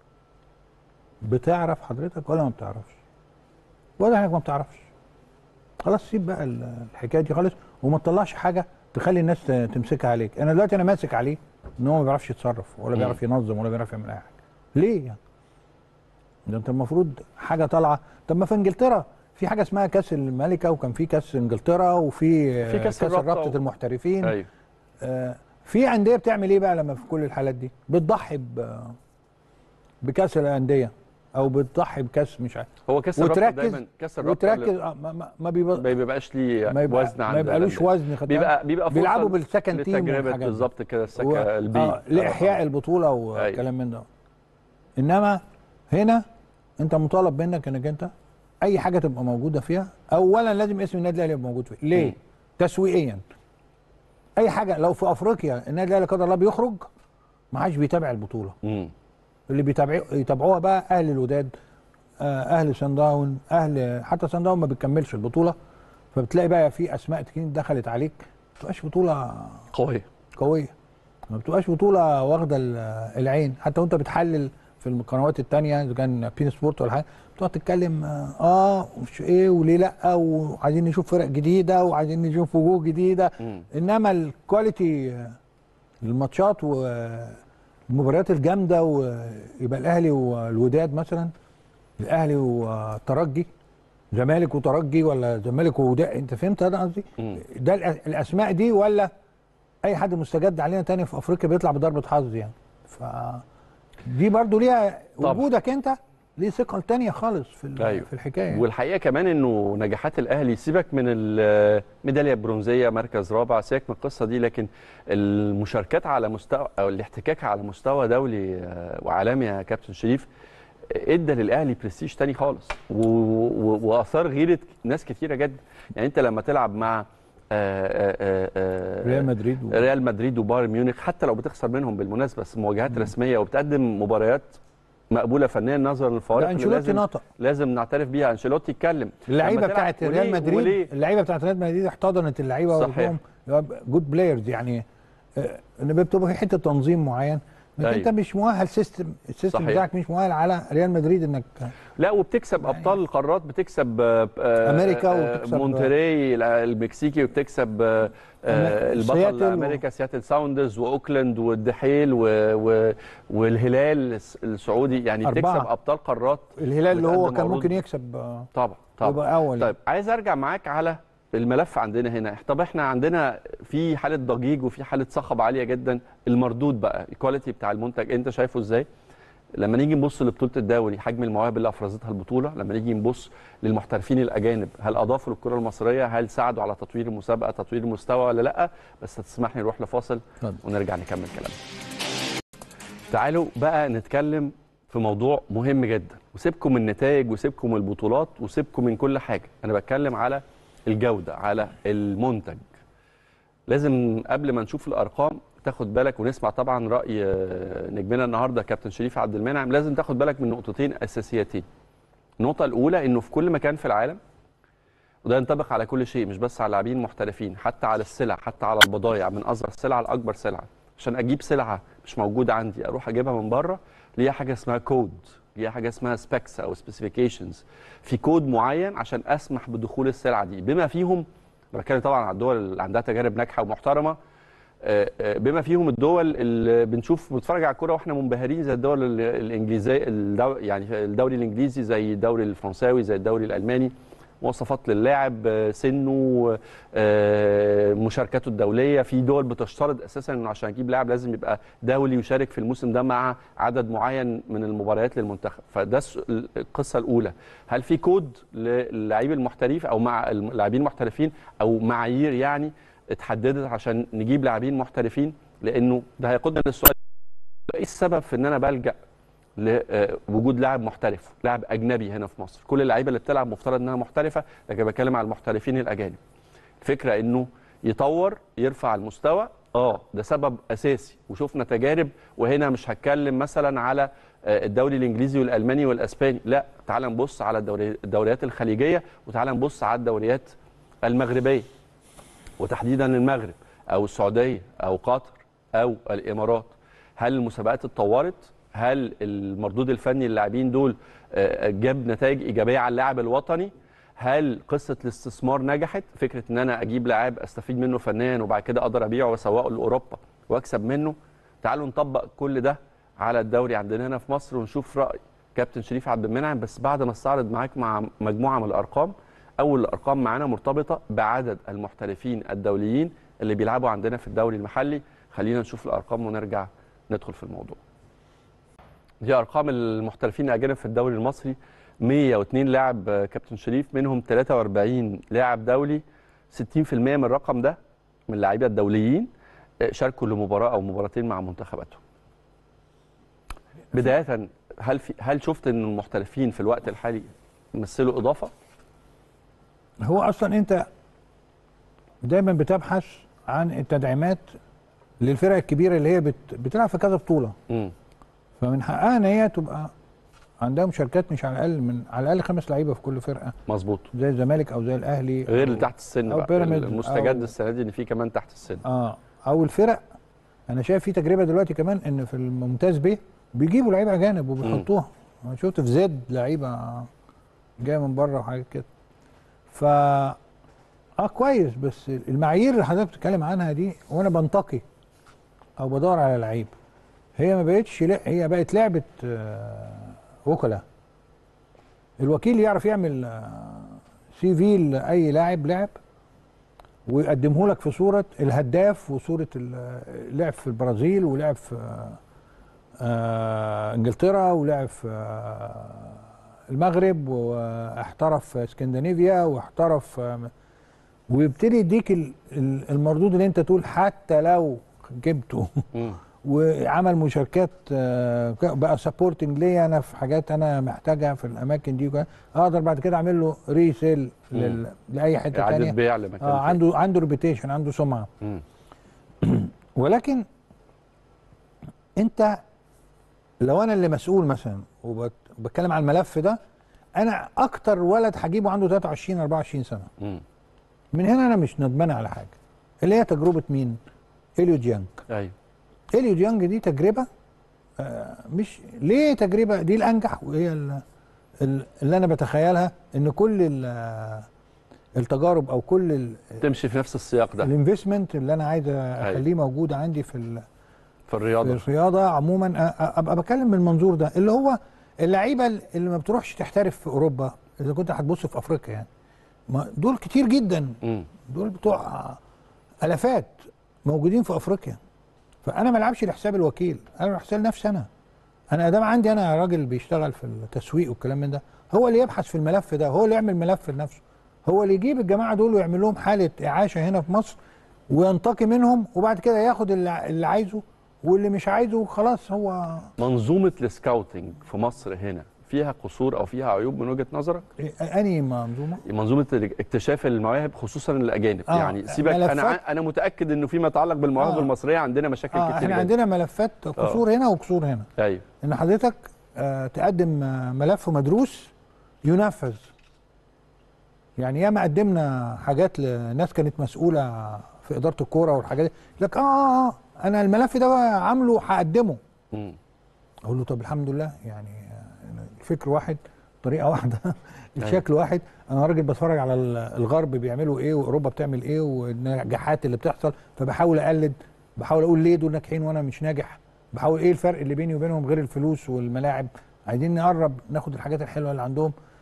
بتعرف حضرتك ولا ما بتعرفش؟ واضح انك ما بتعرفش. خلاص سيب بقى الحكايه دي خالص، وما تطلعش حاجه تخلي الناس تمسكها عليك. انا دلوقتي ماسك عليه ان هو ما بيعرفش يتصرف ولا بيعرف ينظم ولا بيعرف يعمل اي حاجه. ليه يعني؟ ده انت المفروض حاجه طالعه. طب ما في انجلترا في حاجه اسمها كاس الملكه، وكان في كاس انجلترا، وفي كاس رابطه المحترفين. ايوه. في انديه بتعمل ايه بقى لما في كل الحالات دي؟ بتضحي بكاس الانديه، او بتضحي بكاس مش عارف. هو كاس الرابطه دايما، كاس الرابطه وتركز ما بيبقاش ليه وزن عند، ما يبقالوش وزن. بيبقى بيلعبوا بالسكند تيم والحاجات بالظبط كده، لاحياء البطوله وكلام من ده. انما هنا انت مطالب منك انك انت اي حاجه تبقى موجوده فيها، اولا لازم اسم النادي الاهلي يبقى موجود فيها. ليه؟ تسويقيا. اي حاجه لو في افريقيا النادي الاهلي قدر الله بيخرج، ما حدش بيتابع البطوله. اللي يتابعوها بقى اهل الوداد، اهل سان داون، حتى سان داون ما بتكملش البطوله، فبتلاقي بقى في اسماء كتير دخلت عليك. ما بتبقاش بطوله قويه، ما بتبقاش بطوله واخده العين. حتى وانت بتحلل في القنوات الثانيه اذا كان بين سبورت ولا حاجه، بتقعد تتكلم مش ايه وليه لا، وعايزين نشوف فرق جديده وعايزين نشوف وجوه جديده. انما الكواليتي الماتشات والمباريات الجامده، ويبقى الاهلي والوداد مثلا، الاهلي والترجي، زمالك وترجي، ولا زمالك ووداد. انت فهمت انا قصدي؟ ده الاسماء دي، ولا اي حد مستجد علينا تاني في افريقيا بيطلع بضربه حظ يعني. دي برضو ليها وجودك انت ليه ثقل تانية خالص في الحكايه. والحقيقه كمان انه نجاحات الاهلي، سيبك من الميداليه البرونزيه مركز رابع، سيبك من القصه دي، لكن المشاركات على مستوى او الاحتكاك على مستوى دولي وعالمي يا كابتن شريف ادى للاهلي برستيج تاني خالص، واثار غيره ناس كتيره جدا. يعني انت لما تلعب مع ريال مدريد وبايرن ميونخ، حتى لو بتخسر منهم بالمناسبه، بس مواجهات رسميه وبتقدم مباريات مقبوله فنيا نظرا للفوارق اللي لازم نعترف بيها. انشيلوتي اتكلم، اللعيبه بتاعت ريال مدريد، ريال مدريد احتضنت اللعيبه وقالوا جود بلايرز، يعني ان بتبقى في حته تنظيم معين. انت مش مؤهل، السيستم بتاعك مش مؤهل على ريال مدريد انك لا. وبتكسب يعني ابطال القارات، بتكسب امريكا، وبتكسب مونتري المكسيكي، وبتكسب البطل امريكا سياتل ساوندرز، واوكلاند، والدحيل، والهلال السعودي. يعني بتكسب ابطال قارات. الهلال اللي هو كان ممكن يكسب طبعا يبقى اول. طيب عايز ارجع معاك على الملف عندنا هنا. طب احنا عندنا في حاله ضجيج وفي حاله صخب عاليه جدا. المردود بقى، الكواليتي بتاع المنتج انت شايفه ازاي؟ لما نيجي نبص لبطوله الدوري، حجم المواهب اللي افرزتها البطوله، لما نيجي نبص للمحترفين الاجانب، هل اضافوا للكره المصريه؟ هل ساعدوا على تطوير المسابقه، تطوير المستوى ولا لا؟ بس هتسمح لي نروح لفاصل ونرجع نكمل كلامنا. تعالوا بقى نتكلم في موضوع مهم جدا، وسيبكم من النتائج وسيبكم من البطولات وسيبكم من كل حاجه. انا بتكلم على الجوده، على المنتج. لازم قبل ما نشوف الارقام تاخد بالك، ونسمع طبعا راي نجمنا النهارده كابتن شريف عبد المنعم. لازم تاخد بالك من نقطتين اساسيتين. النقطه الاولى انه في كل مكان في العالم، وده ينطبق على كل شيء مش بس على اللاعبين المحترفين، حتى على السلع، حتى على البضائع، من اصغر سلعه لاكبر سلعه. عشان اجيب سلعه مش موجوده عندي اروح اجيبها من بره، ليها حاجه اسمها كود، ليها حاجه اسمها سبيكس او سبيسيفيكيشنز. في كود معين عشان اسمح بدخول السلعه دي، بما فيهم، انا بتكلم طبعا على الدول اللي عندها تجارب ناجحه ومحترمه، بما فيهم الدول اللي بنتفرج على الكوره واحنا منبهرين، زي الدول الانجليزيه، يعني الدوري الانجليزي، زي الدوري الفرنساوي، زي الدوري الالماني، مواصفات للاعب، سنه، مشاركاته الدوليه. في دول بتشترط اساسا انه عشان اجيب لاعب لازم يبقى دولي يشارك في الموسم ده مع عدد معين من المباريات للمنتخب. فده القصه الاولى. هل في كود للاعبين المحترف او مع اللاعبين المحترفين او معايير يعني اتحددت عشان نجيب لاعبين محترفين؟ لانه ده هيقودنا للسؤال، ايه السبب في ان انا بلجأ لوجود لاعب محترف، لاعب اجنبي هنا في مصر؟ كل اللعيبه اللي بتلعب مفترض انها محترفه، لكن بتكلم على المحترفين الاجانب. الفكره انه يطور، يرفع المستوى، ده سبب اساسي. وشفنا تجارب، وهنا مش هتكلم مثلا على الدوري الانجليزي والالماني والاسباني، لا، تعال نبص على الدوريات الخليجيه، وتعال نبص على الدوريات المغربيه، وتحديدا المغرب او السعوديه او قطر او الامارات. هل المسابقات اتطورت؟ هل المردود الفني للاعبين دول جاب نتائج ايجابيه على اللاعب الوطني؟ هل قصه الاستثمار نجحت؟ فكره ان انا اجيب لاعب استفيد منه فنيا وبعد كده اقدر ابيعه واسوقه لاوروبا واكسب منه. تعالوا نطبق كل ده على الدوري عندنا هنا في مصر ونشوف راي كابتن شريف عبد المنعم، بس بعد ما استعرض معاك مع مجموعه من الارقام. اول الارقام معانا مرتبطه بعدد المحترفين الدوليين اللي بيلعبوا عندنا في الدوري المحلي. خلينا نشوف الارقام ونرجع ندخل في الموضوع. دي ارقام المحترفين الاجانب في الدوري المصري. 102 لاعب كابتن شريف، منهم 43 لاعب دولي. 60% من الرقم ده من اللعيبه الدوليين شاركوا لمباراه او مباراتين مع منتخباتهم. بدايه، هل شفت ان المحترفين في الوقت الحالي يمثلوا اضافه؟ هو اصلا انت دايما بتبحث عن التدعيمات للفرق الكبيره اللي هي بتلعب في كذا بطوله. فمن حقها ان هي تبقى عندها مشاركات مش على الاقل 5 لعيبه في كل فرقه. مظبوط. زي الزمالك او زي الاهلي، غير اللي تحت السن او بيراميدز. المستجد السنه دي ان في كمان تحت السن. او الفرق. انا شايف في تجربه دلوقتي كمان ان في الممتاز ب بيجيبوا لعيبه اجانب وبيحطوها. انا شفت في زد لعيبه جايه من بره وحاجات كده. كويس. بس المعايير اللي حضرتك بتتكلم عنها دي، وانا بنتقي او بدور على لعيب، هي ما بقتش، هي بقت لعبه وكلاء. الوكيل يعرف يعمل CV لاي لاعب لعب ويقدمه لك في صوره الهداف وصوره لعب في البرازيل ولعب في انجلترا ولعب في المغرب واحترف في اسكندنافيا واحترف، ويبتدي يديك المردود اللي انت تقول حتى لو جبته وعمل مشاركات بقى سبورتنج ليا انا في حاجات انا محتاجها في الاماكن دي، اقدر بعد كده اعمل له ريسيل لاي حته ثانيه، اعاده بيع لمكان عنده ريبيتيشن، عنده سمعه. ولكن انت لو انا اللي مسؤول مثلا وبتكلم عن الملف ده، انا اكتر ولد هجيبه عنده 23 24 سنه. من هنا انا مش ندمان على حاجه، اللي هي تجربه مين؟ إليو ديانج. ايوه، إليو ديانج دي تجربه، مش ليه تجربه دي الانجح، وهي اللي انا بتخيلها ان كل التجارب او كل تمشي في نفس السياق ده. الانفستمنت اللي انا عايز اخليه موجود عندي في الرياضه عموما. ابقى بتكلم من المنظور ده، اللي هو اللعيبه اللي ما بتروحش تحترف في اوروبا. اذا كنت هتبص في افريقيا يعني دول كتير جدا. دول بتوع الافات موجودين في افريقيا. فانا ما العبش لحساب الوكيل، انا لحساب نفسي. انا ادام عندي انا راجل بيشتغل في التسويق والكلام من ده، هو اللي يبحث في الملف ده، هو اللي يعمل ملف لنفسه، هو اللي يجيب الجماعه دول ويعمل لهم حاله اعاشه هنا في مصر وينتقي منهم، وبعد كده ياخد اللي عايزه، واللي مش عايزه خلاص. هو منظومه السكاوتنج في مصر هنا فيها قصور او فيها عيوب من وجهه نظرك؟ انهي منظومه؟ منظومه اكتشاف المواهب خصوصا الاجانب. يعني سيبك، انا متاكد انه فيما يتعلق بالمواهب المصريه عندنا مشاكل كتير. احنا عندنا ملفات قصور هنا وقصور هنا. ايوه، ان حضرتك تقدم ملف مدروس ينفذ. يعني ياما قدمنا حاجات لناس كانت مسؤوله في اداره الكوره والحاجات دي، لك انا الملف ده عامله هقدمه. اقول له طب الحمد لله، يعني الفكر واحد، طريقه واحده، الشكل واحد. انا راجل بتفرج على الغرب بيعملوا ايه واوروبا بتعمل ايه والنجاحات اللي بتحصل، فبحاول اقلد، بحاول اقول ليه دول ناجحين وانا مش ناجح، بحاول ايه الفرق اللي بيني وبينهم غير الفلوس والملاعب. عايزين نقرب ناخد الحاجات الحلوه اللي عندهم.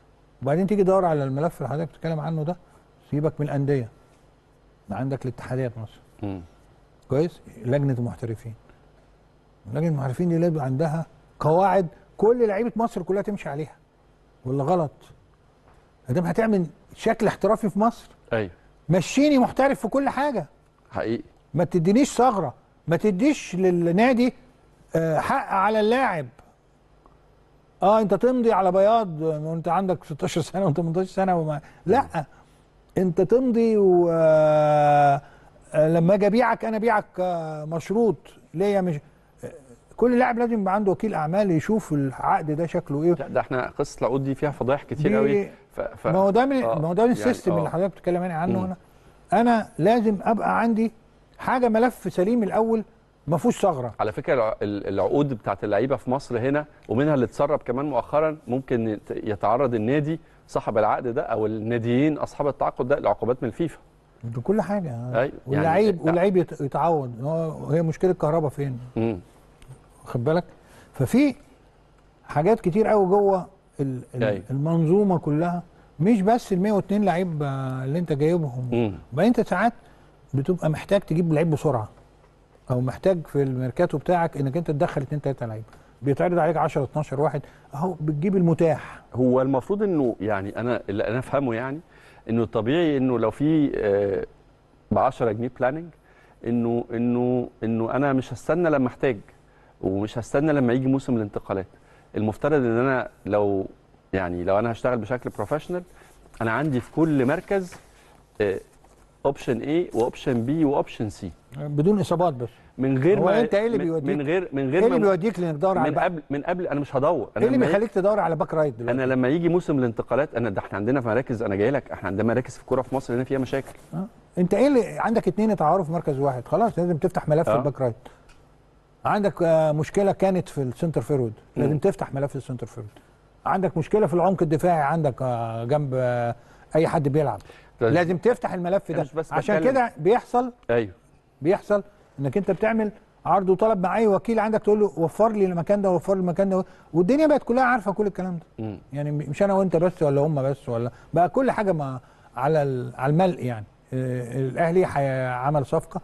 وبعدين تيجي تدور على الملف اللي حضرتك بتتكلم عنه ده، سيبك من الانديه، عندك الاتحادات مثلا. كويس. لجنه المحترفين، لجنه المحترفين دي لازم عندها قواعد كل لعيبه مصر كلها تمشي عليها، ولا غلط؟ ادام هتعمل شكل احترافي في مصر، ايوه، مشيني محترف في كل حاجه حقيقي. ما تدينيش ثغره، ما تديش للنادي حق على اللاعب. انت تمضي على بياض وانت عندك 16 سنه و18 سنه لا، انت تمضي لما اجي ابيعك انا ابيعك مشروط ليا. مش كل لاعب لازم يبقى عنده وكيل اعمال يشوف العقد ده شكله ايه. لا، ده احنا قصه العقود دي فيها فضايح كتير قوي. ما هو ده من السيستم اللي حضرتك بتتكلم عنه. انا لازم ابقى عندي حاجه ملف سليم الاول ما فيهوش ثغره. على فكره العقود بتاعت اللعيبه في مصر هنا، ومنها اللي اتسرب كمان مؤخرا، ممكن يتعرض النادي صاحب العقد ده او الناديين اصحاب التعاقد ده لعقوبات من الفيفا بكل حاجه. أيوة. واللعيب يتعوض. هي مشكله الكهرباء فين؟ واخد بالك؟ ففي حاجات كتير قوي جوه المنظومه كلها، مش بس ال 102 لعيب اللي انت جايبهم. وبعدين انت ساعات بتبقى محتاج تجيب لعيب بسرعه، او محتاج في الميركاتو بتاعك انك انت تدخل 2 3 لعيبه، بيتعرض عليك 10 12 واحد، اهو بتجيب المتاح. هو المفروض انه يعني اللي انا افهمه يعني انه طبيعي انه لو في ب 10 جنيه بلاننج، انه انا مش هستنى لما احتاج، ومش هستنى لما يجي موسم الانتقالات. المفترض ان انا لو انا هشتغل بشكل بروفيشنال، انا عندي في كل مركز اوبشن A واوبشن B واوبشن C بدون اصابات، بس من غير هو ما انت ايه اللي بيوديك؟ من غير ايه اللي بيوديك لانك تدور على من قبل انا مش هدور. ايه اللي بيخليك تدور على باك رايت دلوقتي؟ انا لما يجي موسم الانتقالات، ده احنا عندنا في مراكز، انا جاي لك، احنا عندنا مراكز في الكوره في مصر هنا فيها مشاكل. انت ايه اللي عندك 2 اتعاروا في مركز واحد، خلاص لازم تفتح ملف الباك رايت. عندك مشكله كانت في السنتر فيرود، لازم تفتح ملف السنتر فيرود. عندك مشكله في العمق الدفاعي، عندك جنب اي حد بيلعب، لازم تفتح الملف ده. عشان كده بيحصل انك انت بتعمل عرض وطلب مع اي وكيل عندك، تقول له وفر لي المكان ده ووفر لي المكان ده، والدنيا بقت كلها عارفه كل الكلام ده. يعني مش انا وانت بس، ولا هم بس، ولا بقى كل حاجه على الملء. يعني الاهلي عمل صفقه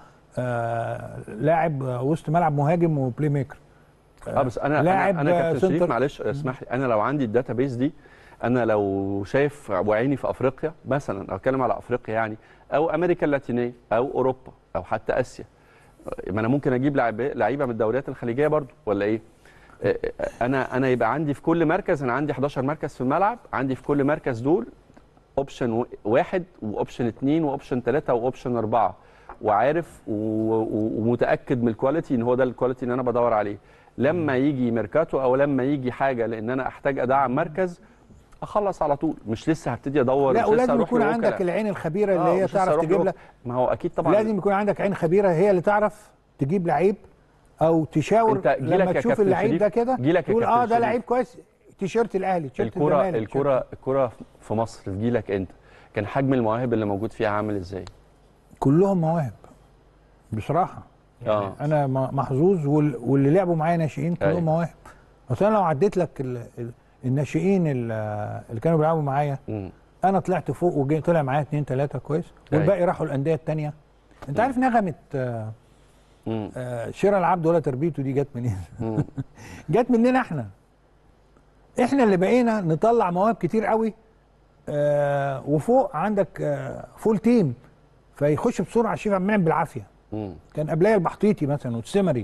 لاعب وسط ملعب مهاجم وبلاي ميكر. بس انا كابتن شريف، معلش اسمح لي، انا لو عندي الداتا بيس دي، انا لو شايف وعيني في افريقيا مثلا، اتكلم على افريقيا يعني، او امريكا اللاتينيه او اوروبا او حتى اسيا، ما انا ممكن اجيب لعيبه من الدوريات الخليجيه برضو، ولا ايه؟ انا يبقى عندي في كل مركز، انا عندي 11 مركز في الملعب، عندي في كل مركز دول اوبشن 1 واوبشن 2 واوبشن 3 واوبشن 4، وعارف ومتاكد من الكواليتي ان هو ده الكواليتي اللي انا بدور عليه. لما يجي ميركاتو او لما يجي حاجه لان انا احتاج ادعم مركز، اخلص على طول، مش لسه هبتدي ادور. لا، ولازم يكون عندك العين الخبيره اللي هي تعرف تجيب لك. ما هو اكيد طبعا لازم يكون عندك عين خبيره هي اللي تعرف تجيب لعيب، او تشاور لما تشوف اللعيب ده كده تقول ده لعيب كويس، تيشيرت الاهلي، تيشيرت الزمالك. الكوره في مصر تجيلك انت، كان حجم المواهب اللي موجود فيها عامل ازاي؟ كلهم مواهب بصراحه. يعني انا محظوظ، واللي لعبوا معايا ناشئين كلهم مواهب. اصل انا لو عديت لك الناشئين اللي كانوا بيلعبوا معايا، انا طلعت فوق وجاي طلع معايا 2 3 كويس، والباقي راحوا الانديه الثانيه. انت عارف نغمه شراء العبد ولا تربيته دي جت منين؟ جت مننا احنا اللي بقينا نطلع مواهب كتير قوي، وفوق عندك فول تيم، فيخش بسرعه شريف عبد المنعم بالعافيه. كان قبليه البحطيطي مثلا والسمري،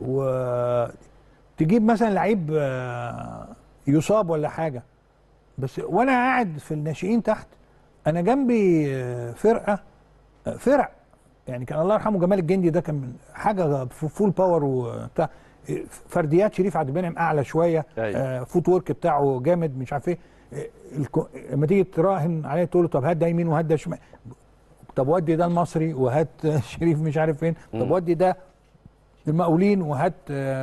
وتجيب مثلا لعيب يصاب ولا حاجه. بس وانا قاعد في الناشئين تحت، انا جنبي فرق يعني. كان الله يرحمه جمال الجندي، ده كان حاجه فول باور وبتاع. فرديات شريف عبد المنعم اعلى شويه، فوت ورك بتاعه جامد، مش عارف ايه. لما تيجي تراهن عليه تقول له طب هات ده يمين وهات ده شمال، طب ودي ده المصري وهات شريف مش عارف فين، طب ودي ده المقاولين وهات.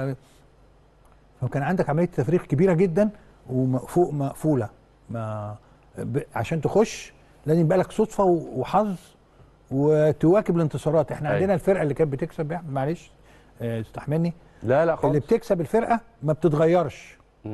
فكان عندك عمليه تفريغ كبيره جدا وفوق مقفوله. عشان تخش لازم يبقى لك صدفه وحظ وتواكب الانتصارات. احنا عندنا الفرقه اللي كانت بتكسب، يا معلش استحملني، لا خالص، اللي بتكسب الفرقه ما بتتغيرش.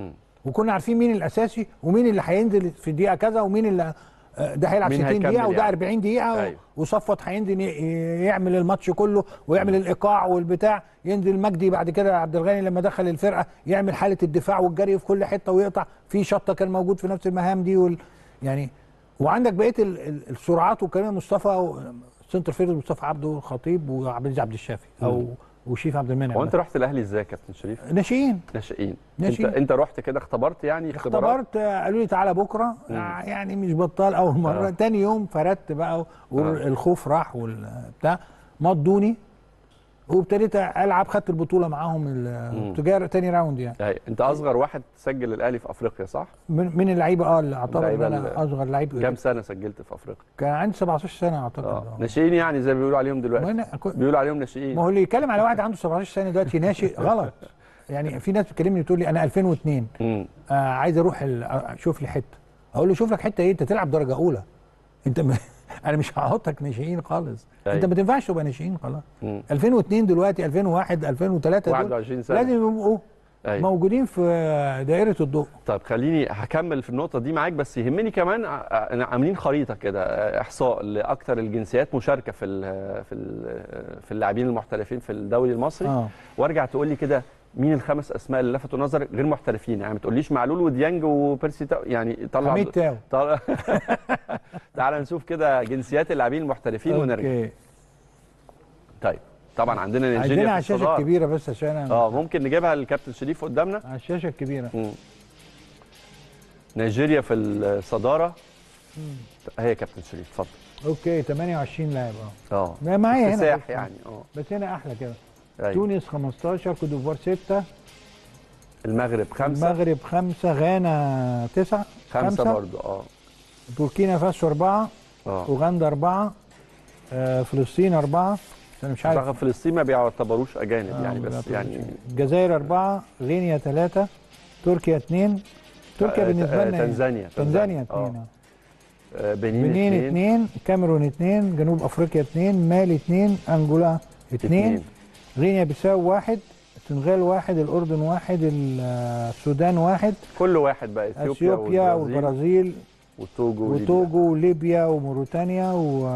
وكنا عارفين مين الاساسي ومين اللي هينزل في الدقيقه كذا ومين اللي ده هيلعب 60 دقيقه وده 40 دقيقه. أيوة. وصفوت هينزل يعمل الماتش كله ويعمل الايقاع والبتاع. ينزل مجدي بعد كده عبد الغني لما دخل الفرقه يعمل حاله الدفاع والجري في كل حته ويقطع في شطه كان موجود في نفس المهام دي يعني. وعندك بقيه السرعات وكريم مصطفى سنتر فيرد مصطفى عبده خطيب وعبد العزيز عبد الشافي وشريف عبد المنعم. هو انت رحت الاهلي ازاي يا كابتن شريف؟ ناشئين. انت رحت كده اختبرت يعني اختبرت قالوا لي تعالى بكره يعني مش بطال اول مره. تاني يوم فردت بقى والخوف راح والبتاع مضوني وابتديت العب. خدت البطوله معاهم التجار تاني راوند يعني. انت اصغر واحد سجل الاهلي في افريقيا صح؟ من اللعيبه اللي اعتبر ان انا اصغر لعيب. كام سنه سجلت في افريقيا؟ كان عندي 17 سنه اعتقد. ناشئين يعني زي ما بيقولوا عليهم دلوقتي. بيقولوا عليهم ناشئين. ما هو اللي يتكلم على واحد عنده 17 سنه دلوقتي ناشئ غلط. يعني في ناس بتكلمني بتقول لي انا 2002 عايز اروح اشوف لي حته. اقول له شوف لك حته ايه؟ انت تلعب درجه اولى. انت انا مش هحطك ناشئين خالص. انت ما تنفعش تبقى ناشئين خلاص. 2002 دلوقتي 2001 2003 21 سنه لازم يبقوا موجودين في دائره الضوء. طب خليني هكمل في النقطه دي معاك، بس يهمني كمان عاملين خريطه كده احصاء لاكثر الجنسيات مشاركه في اللاعبين المحترفين في الدوري المصري. وارجع تقول لي كده مين الخمس اسماء اللي لفتوا نظرك غير محترفين؟ يعني ما تقوليش معلول وديانج وبيرسي يعني طلع حميد تاو. تعال نشوف كده جنسيات اللاعبين المحترفين ونرجع. طيب طبعا عندنا نيجيريا على الشاشه الكبيره بس عشان ممكن نجيبها للكابتن شريف قدامنا على الشاشه الكبيره. نيجيريا في الصداره هي كابتن شريف اتفضل. اوكي 28 لاعب معايا هنا ساح يعني بس هنا احلى كده. تونس 15 كوت ديفوار 6 المغرب 5 غانا 9 5 برضه بوركينا فاسو 4 اوغندا 4 فلسطين 4 انا مش عارف فلسطين ما بيعتبروش اجانب يعني بس يعني الجزائر 4 غينيا 3 تركيا 2 تركيا بالنسبه لنا تنزانيا 2 بنين 2 كاميرون 2 جنوب افريقيا 2 مالي 2 انجولا 2 غينيا بيساو 1 السنغال 1 الاردن 1 السودان 1 كل واحد بقى اثيوبيا والبرازيل وتوجو وليبيا وموريتانيا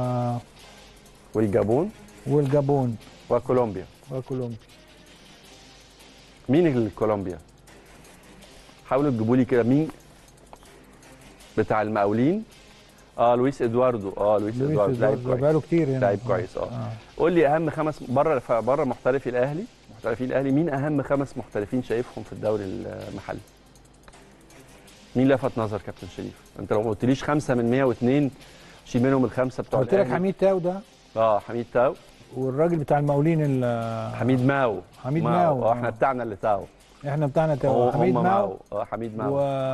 والجابون وكولومبيا. مين الكولومبيا؟ حاولوا تجيبوا لي كده مين بتاع المقاولين. لويس ادواردو. لويس ادواردو لعيب كويس بقاله كتير هنا. لعيب كويس. قول لي اهم 5 بره محترفي الاهلي مين اهم 5 محترفين شايفهم في الدوري المحلي؟ مين لفت نظر كابتن شريف؟ انت لو ما قلتليش 5 من 102 شيل منهم ال5 بتوع قلت لك حميد تاو ده. حميد تاو والراجل بتاع المقاولين حميد ماو. احنا بتاعنا اللي تاو. احنا بتاعنا تاو. حميد ماو. حميد ماو.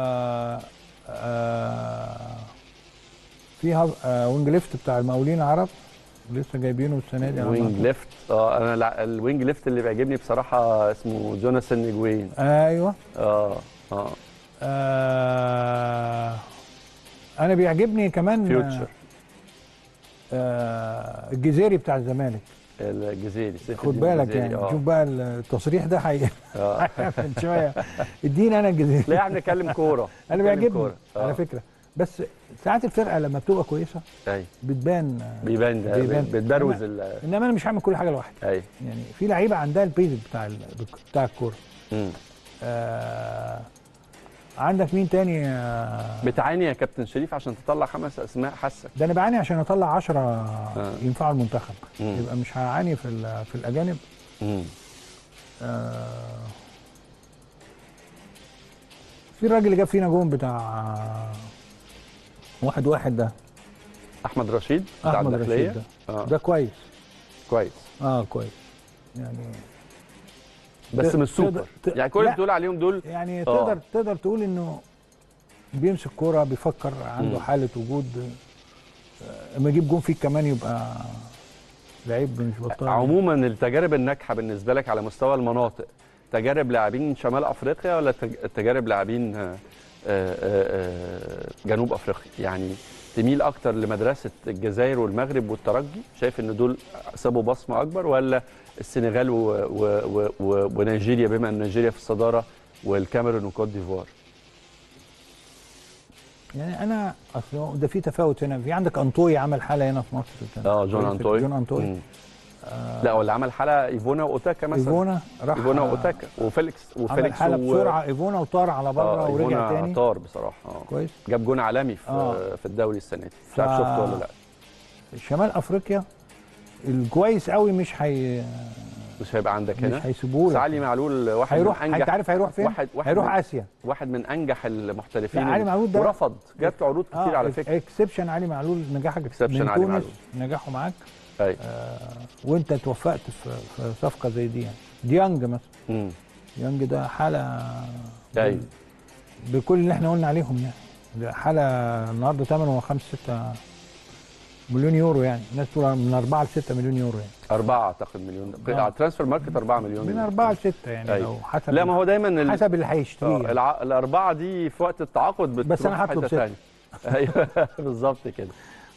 فيها وينج ليفت بتاع المقاولين العرب لسه جايبينه السنه دي. وينج ليفت انا الوينج ليفت اللي بيعجبني بصراحه اسمه جوناثان نيجوين. ايوه. انا بيعجبني كمان فيوتشر الجزيري بتاع الزمالك. الجزيري خد بالك يعني شوف بقى التصريح ده هيعمل شويه. اديني انا الجزيري. لا احنا نتكلم كوره. انا بيعجبني على فكره بس ساعات الفرقه لما بتبقى كويسه بيبان بتبروز انما انا مش هعمل كل حاجه لوحدي. يعني في لعيبه عندها البيز بتاع الكوره. عندك مين تاني بتعاني يا كابتن شريف عشان تطلع 5 اسماء حاسك؟ ده انا بعاني عشان اطلع 10 ينفعوا المنتخب. يبقى مش هعاني في الاجانب. في الراجل اللي جاب فينا جون بتاع 1-1 ده احمد رشيد بتاع الداخليه. ده كويس كويس يعني بس مش سوبر يعني كل اللي بتقول عليهم دول يعني تقدر تقول انه بيمسك كوره بيفكر عنده حاله وجود. اما يجيب جون فيك كمان يبقى لعيب مش بطال. عموما التجارب الناجحه بالنسبه لك على مستوى المناطق تجارب لاعبين شمال افريقيا ولا تجارب لاعبين جنوب افريقيا؟ يعني تميل اكتر لمدرسه الجزائر والمغرب والترجي؟ شايف ان دول سابوا بصمه اكبر ولا السنغال ونيجيريا بما ان نيجيريا في الصداره والكاميرون وكوت ديفوار؟ يعني انا اصل ده في تفاوت هنا، في عندك انطوي عمل حاله هنا في مصر. جون انطوي. جون انطوي. لا، واللي عمل حلقه ايفونا واوتاكا مثلا. ايفونا واوتاكا وفيليكس عمل حلقه بسرعه ايفونا وطار على بره ورجع تاني. طار بصراحه. كويس. جاب جون عالمي في الدوري السنه دي، مش عارف شفته ولا لا. شمال افريقيا الكويس قوي مش هيبقى عندك هنا، مش هيسيبوه لك. علي معلول واحد هيروح، من انجح. انت عارف هيروح فين؟ هيروح اسيا. واحد من انجح المحترفين. علي معلول ده ورفض، جات له عروض كتير على فكره. اكسبشن علي معلول، نجاحك من تونس، نجاحه معاك. ايوه. وانت توفقت في صفقه زي دي يعني. ديانج مثلا. ديانج ده حاله. ايوه. بكل اللي احنا قلنا عليهم يعني. ده حاله النهارده ثمنه 5-6 مليون يورو يعني. الناس تقول من 4 ل6 مليون يورو يعني. 4 اعتقد مليون. على ترانسفير ماركت 4 مليون. من 4 ل6 يعني. أيوة. لو حسب. لا، ما هو دايما حسب اللي هيشتريه. الاربعه دي في وقت التعاقد بتروح بس انا هطلب 6. ايوه بالظبط كده.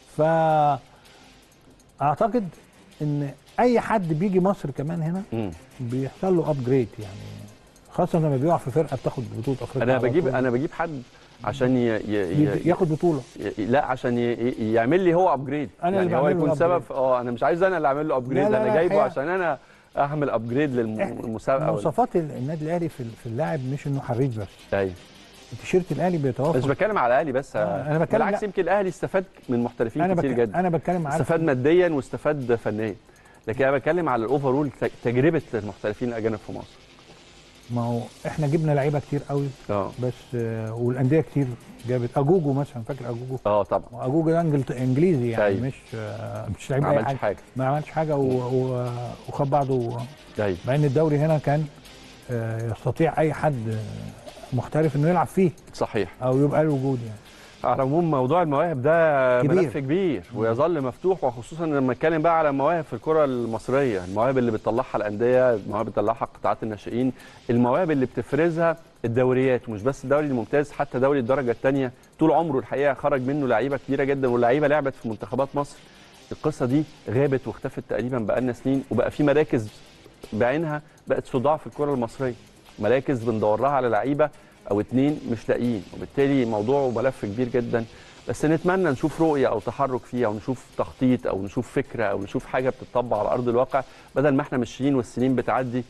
اعتقد ان اي حد بيجي مصر كمان هنا بيحصل له ابجريد يعني، خاصه لما بيقع في فرقه بتاخد بطوله افريقيا. انا بجيب حد عشان ياخد بطوله. لا، عشان يعمل لي هو ابجريد. يعني هو يكون سبب. انا مش عايز انا اللي اعمل له ابجريد، انا جايبه عشان انا اعمل ابجريد للمسابقه. مواصفات النادي الاهلي في اللاعب مش انه حريف بس. ايوه. التيشيرت الاهلي بيتوافق. مش بتكلم على الاهلي بس. انا بتكلم بالعكس، يمكن الاهلي استفاد من محترفين كتير جدا. انا بتكلم على استفاد ماديا واستفاد فنيا، لكن انا بتكلم على الاوفرول، تجربه المحترفين الاجانب في مصر. ما هو احنا جبنا لعيبه كتير قوي. بس والانديه كتير جابت. اجوجو مثلا، فاكر اجوجو؟ طبعا. اجوجو ده انجليزي يعني. أيوه. مش لعيب اي حاجه. ما عملش حاجه وخد بعضه. أيوه. مع ان الدوري هنا كان يستطيع اي حد محترف انه يلعب فيه. صحيح. او يبقى له وجود يعني. على العموم موضوع المواهب ده ملف كبير ويظل مفتوح، وخصوصا لما نتكلم بقى على المواهب في الكره المصريه، المواهب اللي بتطلعها الانديه، المواهب اللي بتطلعها قطاعات الناشئين، المواهب اللي بتفرزها الدوريات، ومش بس الدوري الممتاز، حتى دوري الدرجه الثانيه طول عمره الحقيقه خرج منه لعيبه كتيره جدا، واللعيبه لعبت في منتخبات مصر. القصه دي غابت واختفت تقريبا بقالنا سنين، وبقى في مراكز بعينها بقت صداع في الكره المصريه، مراكز بندور لها على لعيبه او 2 مش لاقيين، وبالتالي موضوع ملف كبير جدا. بس نتمنى نشوف رؤيه او تحرك فيها، او نشوف تخطيط، او نشوف فكره، او نشوف حاجه بتطبق على ارض الواقع، بدل ما احنا ماشيين والسنين بتعدي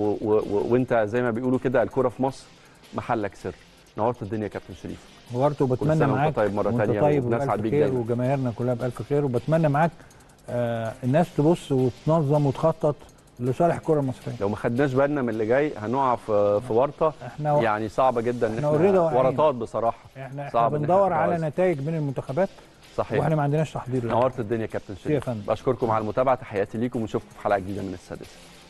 وانت زي ما بيقولوا كده الكره في مصر محلك سر. نورت الدنيا يا كابتن شريف. نورت، وبتمنى معاك وانت طيب مره ثانيه، ونسعد بيك دايما، وجماهيرنا كلها بالف خير، وبتمنى معاك الناس تبص وتنظم وتخطط لصالح الكره المصريه. لو ما خدناش بالنا من اللي جاي هنقع في ورطه يعني صعبه جدا. احنا ورطات بصراحه. احنا بندور على نتائج من المنتخبات. صحيح. واحنا ما عندناش تحضير. نورت الدنيا يا كابتن شريف. بشكركم على المتابعه، تحياتي ليكم، ونشوفكم في حلقه جديده من السادسه.